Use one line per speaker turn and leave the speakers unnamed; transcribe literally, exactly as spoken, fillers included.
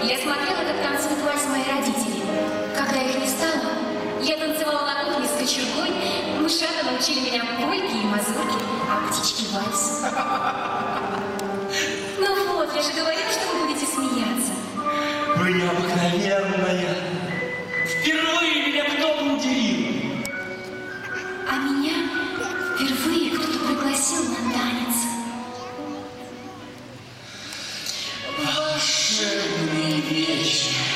Я смотрела, как танцуют вальс мои родители. Когда их не стало, я танцевала на кухне с кочергой. Мышата научили меня польки и мазурки, а птички вальс. Ну вот, я же говорила, что вы будете смеяться.
Вы необыкновенная. Впервые меня кто-то удивил.
А меня впервые кто-то пригласил на танец.
Волшебный вечер.